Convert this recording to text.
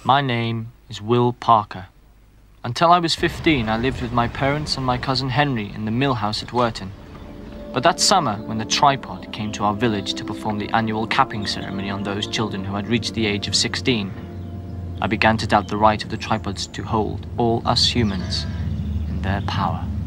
My name is Will Parker. Until I was 15, I lived with my parents and my cousin Henry in the mill house at Werton. But that summer, when the tripod came to our village to perform the annual capping ceremony on those children who had reached the age of 16, I began to doubt the right of the tripods to hold all us humans in their power.